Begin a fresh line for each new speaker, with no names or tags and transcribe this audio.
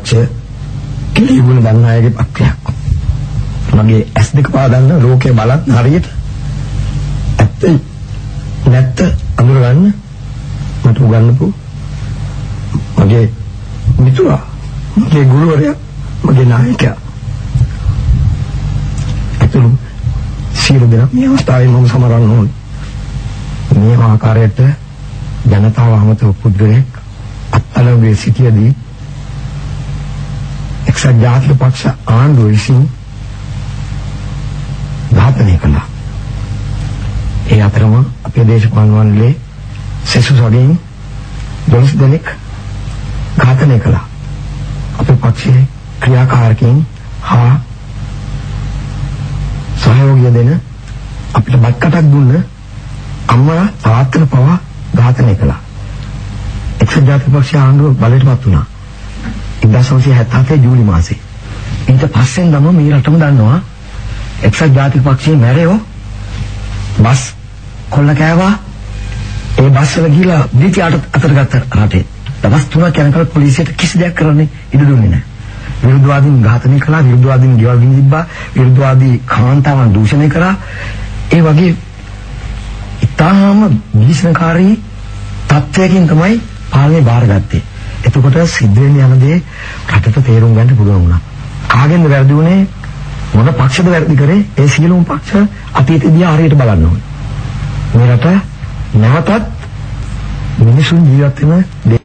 පක්ෂය කිලිවුණ දන්න අයගේ පක්ෂයක්. මගේ S2 පාදන්න ලෝකේ බලත් හරියට ඇත්ත නැත්ත අඳුරගන්න මට උගන්වපු මගේ මිතුරා, මගේ ගුරුවරයා, මගේ නායකයා ඇතුළු සියලු දෙනා මේ අවස්ථාවේ මම සමරන්න ඕනේ. මේ ආකාරයට ජනතාව අමතක පුද්ගලයෙක් අත්අඩංගුවේ සිටියදී එක්සත් ජාතික පක්ෂ ආණ්ඩුව විසින් ඝාතනය කළා. ඒ අතරම අපේ දේශපාලන මණ්ඩලයේ සෙසු සොඩින් 12 දෙනෙක් ඝාතනය කළා. අපේ පක්ෂයේ ක්‍රියාකාරකයන් හා සහයෝගය දෙන අපිට බක්කටක් දුන්න අම්මලා තාත්තලා පවා ඝාතනය කළා. එක්සත් ජාතික පක්ෂ ආණ්ඩුව බලයටපත් වුණා 1977 ජූලි මාසේ. ඊට පස්සෙන් තමයි මේ රටම දන්නවා එක්සත් ජාතික පක්ෂයේ මැරෙවෝ බස් කොල්ල කෑවා. ඒ බස් වල ගිහලා දීතියට අතට ගත්ත රටේ. දවස් 3ක් යනකල් පොලිසියට කිසි දෙයක් කරන්නේ ඉඩ දුන්නේ නැහැ. විරුද්ධවාදීන් ඝාතනය කළා, විරුද්ධවාදීන් ගෙවල් ගිනි තිබ්බා, විරුද්ධවාදී කාන්තාවන් දූෂණය කළා. ඒ වගේ ඉතාම විශ්නකාරී තත්ත්වයකින් තමයි පාලනය බාරගත්තේ. එතකොට සිද්ධ වෙන යන දේ රටට තේරුම් ගන්න පුළුවන් වුණා. කාගෙන්ද වැරදි වුණේ? මොන පක්ෂද වැරදි කරේ? ඒ සියලුම පක්ෂ අතීතයේදී හරියට බලන්න ඕනේ. මේ රට නැවතත් මිනිසුන් ජීවත් වෙන